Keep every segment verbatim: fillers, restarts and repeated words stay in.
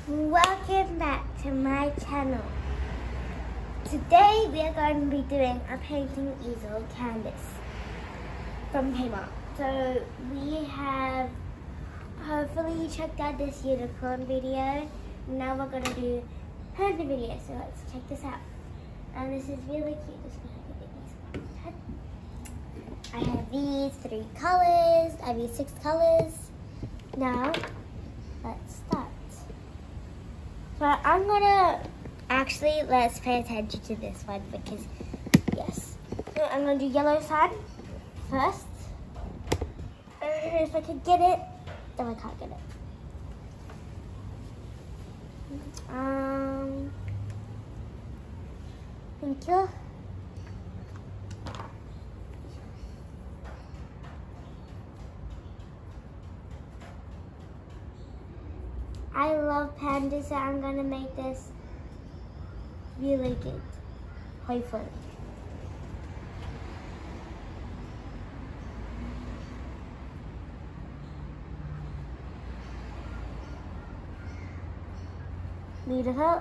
Welcome back to my channel. Today we are going to be doing a painting easel canvas from Kmart. So we have hopefully checked out this unicorn video. Now we're going to do panda video. So let's check this out. And this is really cute. Just gonna get these. I have these three colors. I have these six colors. Now let's start. So I'm gonna actually let's pay attention to this one because yes. So I'm gonna do yellow side first. Uh, if I can get it, no, I can't get it. Um, thank you. I love pandas, so I'm gonna make this really good, hopefully. Beautiful.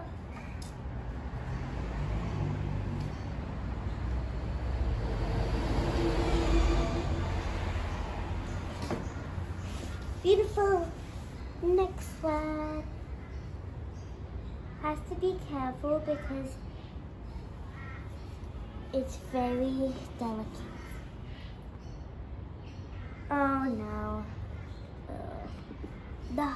Beautiful. Next one. Has to be careful because it's very delicate. Oh no. Uh, no.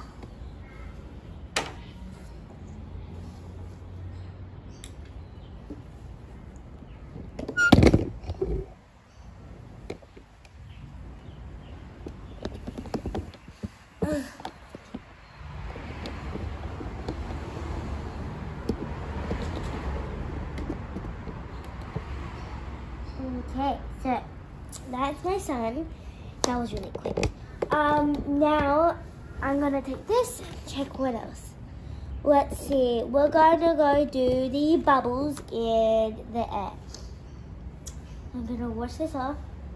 Okay, so that's my son. That was really quick. Um, now I'm gonna take this. Check what else. Let's see. We're gonna go do the bubbles in the air. I'm gonna wash this off.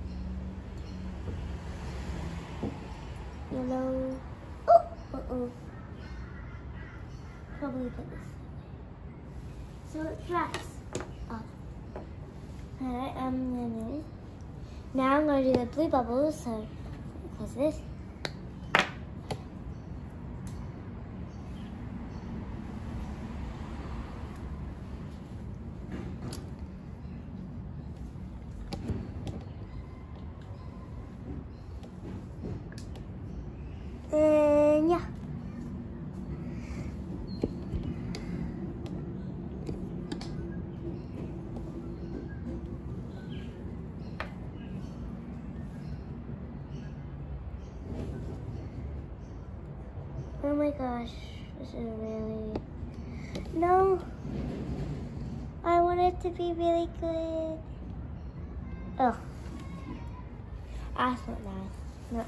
Yellow. Oh, uh oh. Probably put this. So it dries off. Alright, um, gonna, now I'm going to do the blue bubbles, so close this. And yeah. Oh my gosh, this is really, no, I want it to be really good. Oh, that's not nice, no.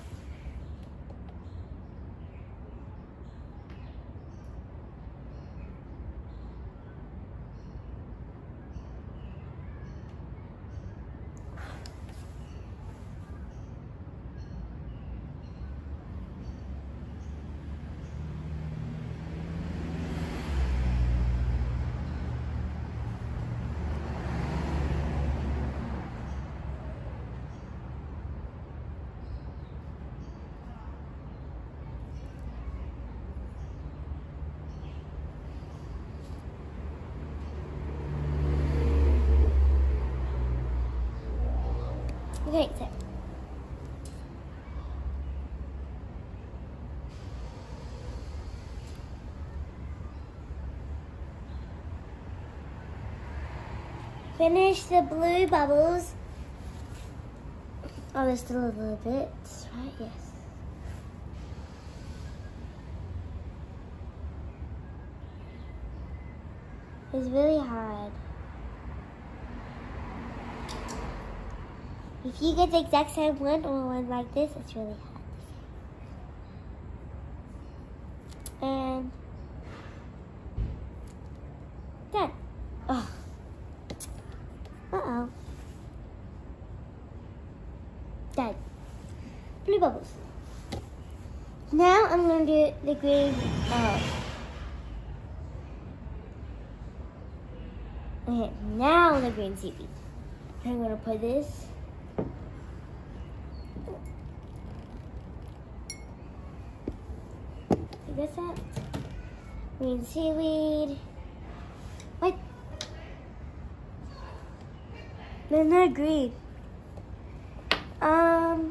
Okay, so. Finish the blue bubbles. Oh, there's still a little bit, right? Yes. It's really hard. If you get the exact same one or one like this, it's really hard. And done. Oh. Uh-oh. Done. Blue bubbles. Now I'm going to do the green. Oh. Okay, now the green seaweed. I'm gonna put this. See this that? Green seaweed. What? They're not green. Um,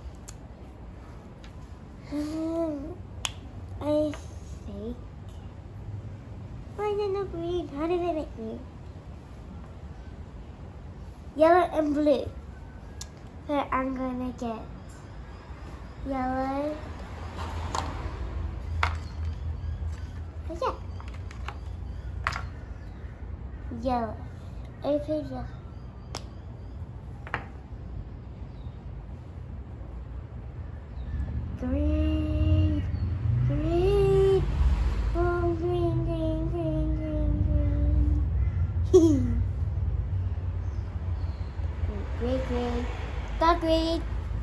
um I think. Why is it not green? How did it make green? Yellow and blue. So I'm gonna get yellow. Oh, yeah. Yellow. Open yellow. Green. Green. Oh, green, green, green, green, green. Green, green. Got green.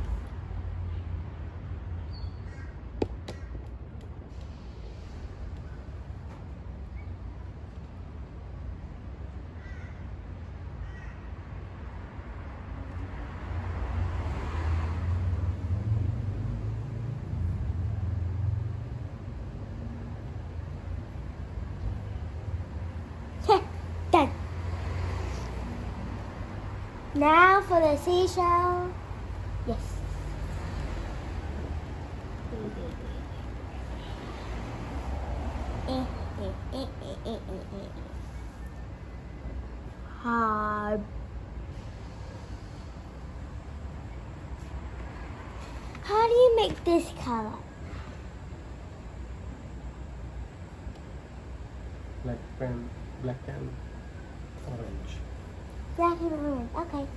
Done. Now for the seashell. Yes. Hard. How do you make this color? Black pen, black and orange. Black and orange. Okay.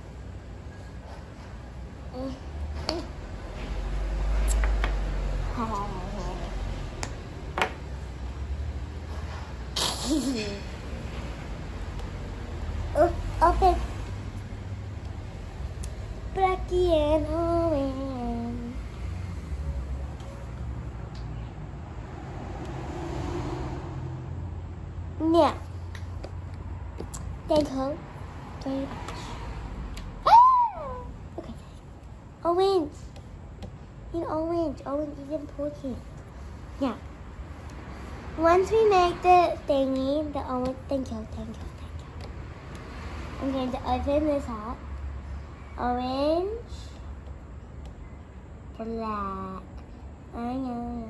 Oh, okay. Blacky and orange. Yeah. Thank you very much. Ah! Okay. Orange. In orange. Orange is important. Yeah. Once we make the thingy, the orange. Thank you. Thank you. Thank you. I'm going to open this up. Orange. Black. I know.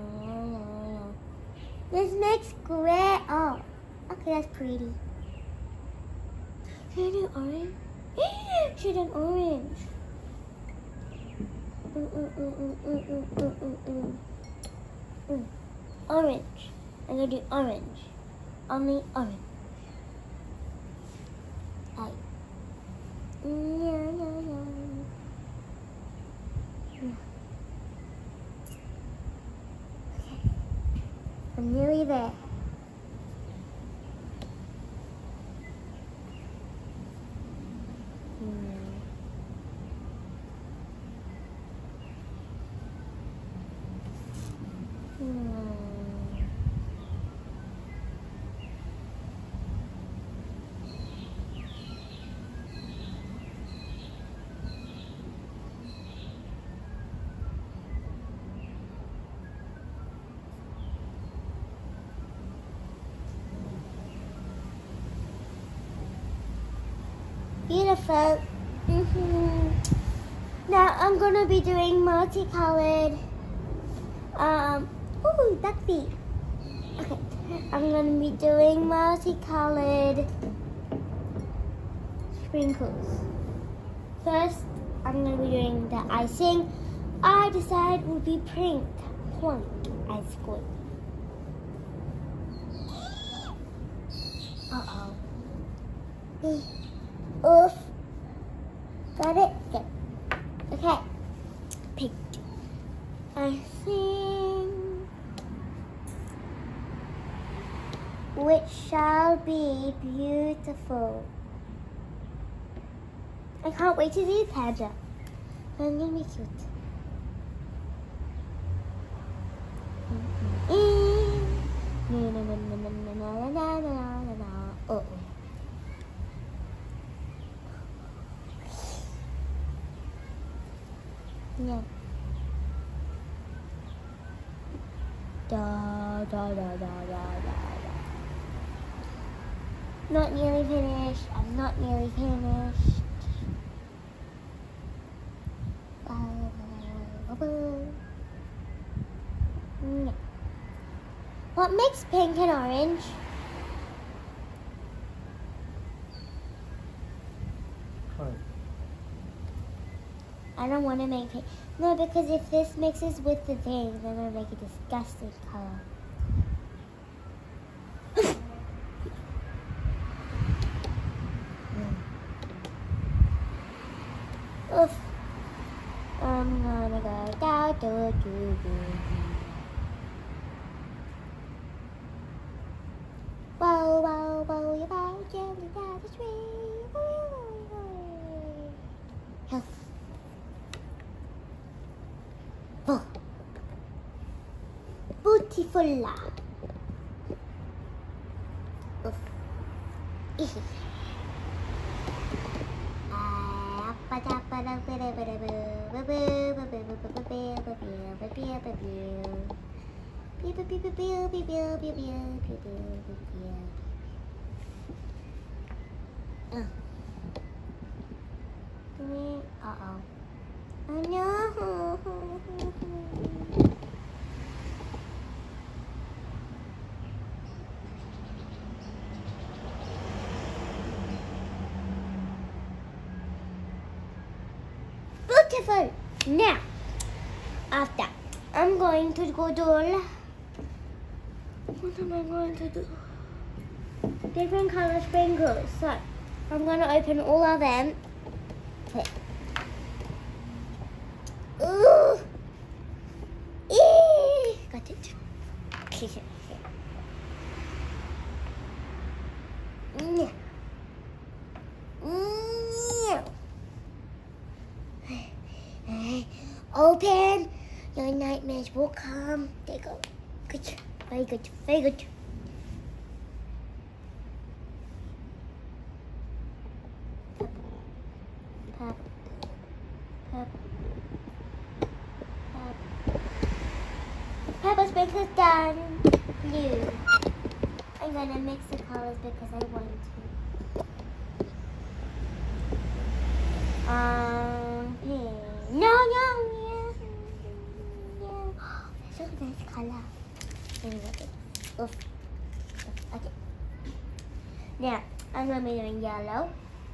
This makes gray. Oh. Okay, that's pretty. Should I do orange? Should I do orange? Mm, mm, mm, mm, mm, mm, mm, mm, mm. Mm. Orange. I'm gonna do orange. Only orange. Like. Yeah, yeah, yeah. Yeah. Okay. I'm nearly there. Beautiful. Mm-hmm. Now I'm gonna be doing multicolored. Um. Ooh, duck feet. Okay. I'm gonna be doing multicolored sprinkles. First, I'm gonna be doing the icing. I decide will be pink. Pink ice cream. Uh oh. Oof. Got it? Good. Okay. Pink. I think which shall be beautiful. I can't wait to do Panda. I'm gonna be cute. Oh. Yeah. Da, da, da, da, da, da, da. Not nearly finished. I'm not nearly finished. Yeah. What makes pink and orange? Try. I don't want to make pink. No, because if this mixes with the things, I'm going to make a disgusting color. Oof. I'm gonna go down, do, do, do, do. Whoa, whoa, whoa, you bow gently down the street. Huh. Oh. Beautiful. Oof. Uh-oh. Oh no. Beautiful. Now, after, I'm going to go do. What am I going to do? Different color sprinkles. So, I'm going to open all of them. Wait. Ooh. Eee. Got it. Yeah. Open. Your nightmares will come. There you go. Good. Very good. Very good. Pop. Pop. Pop. Pepper sprinkles done. Blue. I'm gonna mix the colors because I want to. Um, pink. No, no. Such a nice color. Oof. Okay. Now, I'm going to be doing yellow.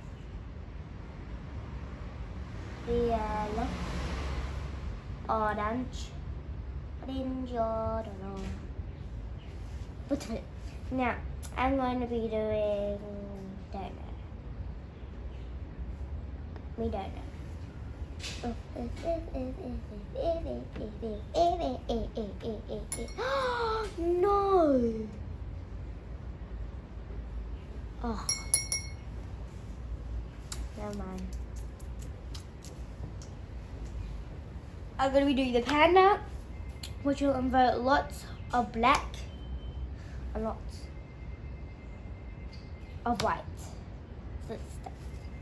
Yellow. Orange. Orange, I don't know. But now, I'm going to be doing, don't know. We don't know. No. Oh. Never mind. I'm going to be doing the panda, which will involve lots of black and lots of white. So it's stuff.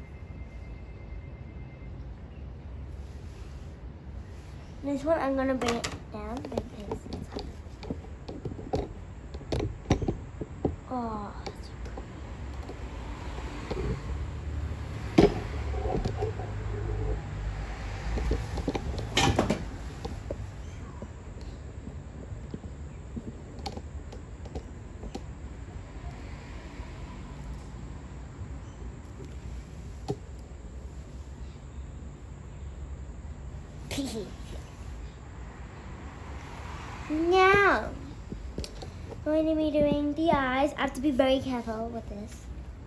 This one I'm gonna bring it down because it's hot. Oh, now, I'm going to be doing the eyes. I have to be very careful with this.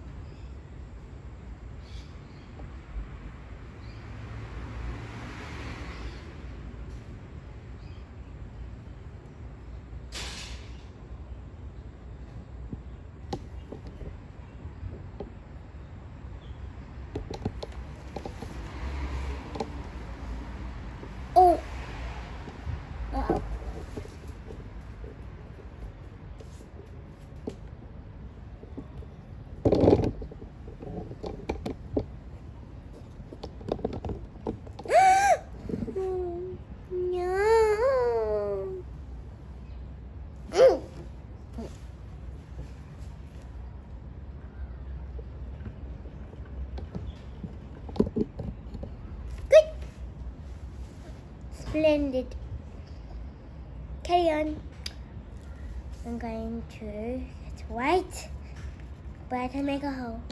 Oh. Uh-oh. blended. Carry on. I'm going to get white, but I make a hole.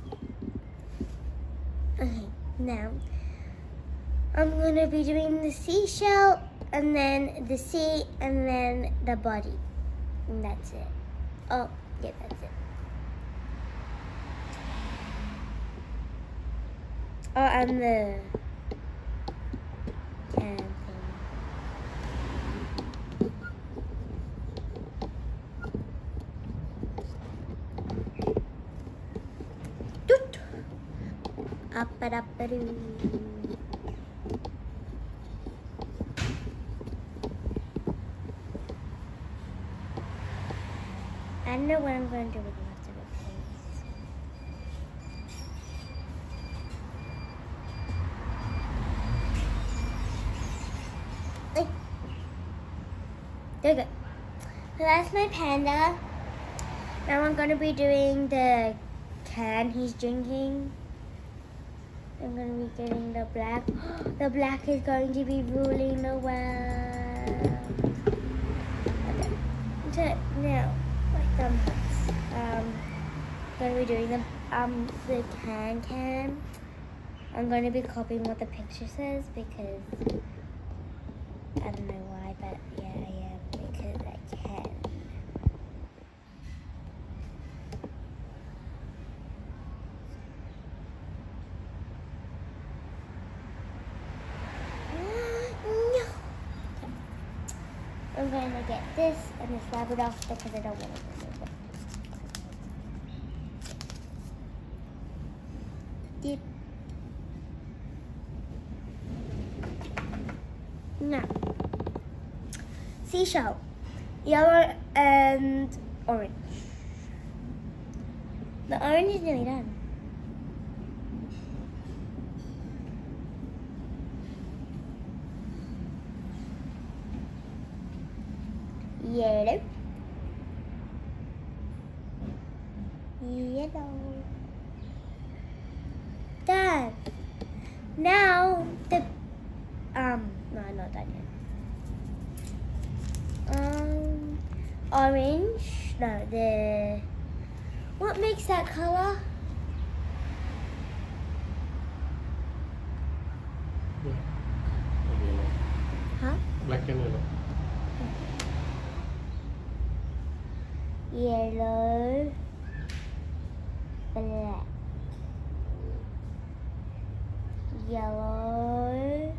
Okay, now I'm gonna be doing the seashell, and then the sea, and then the body, and that's it. Oh, yeah, that's it. Oh, and the can thing. Doot. Up and up and doo. I don't know what I'm going to do with the rest of it. Hey. There you go. So that's my panda. Now I'm going to be doing the can he's drinking. I'm going to be getting the black. The black is going to be ruling the world. Okay. So now. Um, um, going to be doing the um the can can. I'm going to be copying what the picture says because I don't know why, but yeah, I am because I can. No. I'm going to get this and just rub it off because I don't want to remove it. Dip. Now, seashell, yellow and orange. The orange is nearly done. Yellow. Yellow. Done. Now the um no, not done yet. Um orange. No, the what makes that color? Black and yellow. Huh? Black and yellow. Yellow, black, yellow,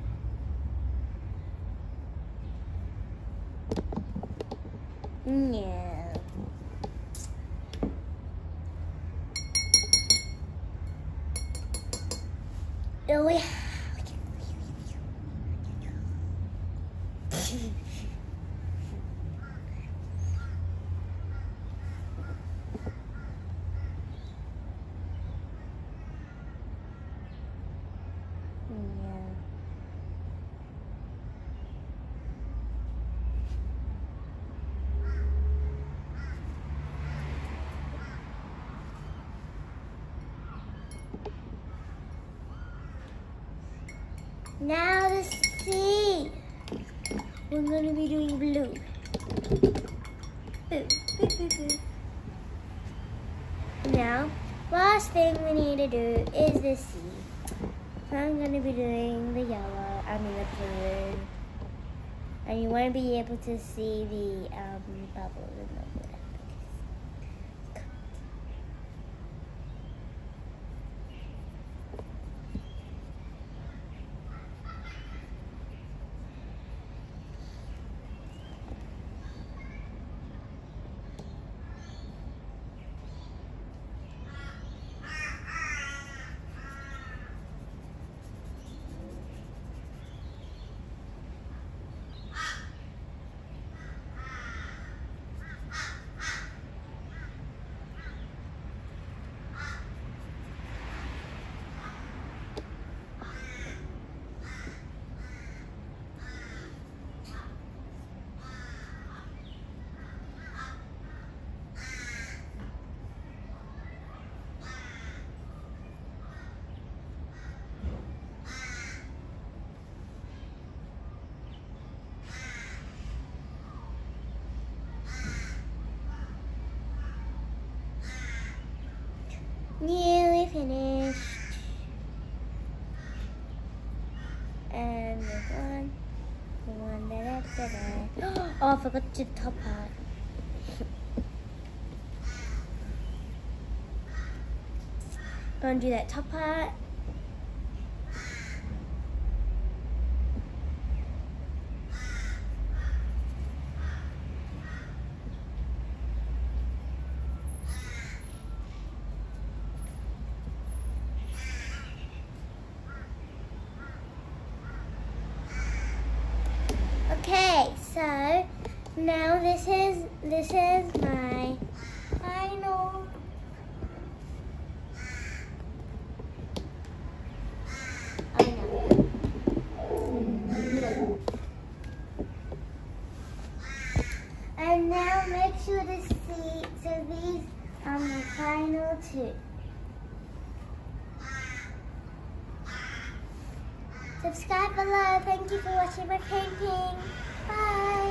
no. Oh, yeah. Now the sea. We're going to be doing blue. Boo, boo, boo, boo. Now, last thing we need to do is the sea. So I'm going to be doing the yellow, I mean the blue. And you want to be able to see the um, bubbles in the water. finished. And this one. The one that da, da, da. Oh, I forgot the top part. Gonna do that top part. Okay, so now this is this is my final I know. And now make sure to see so these are my final two. Subscribe below. Thank you for watching my painting. Bye.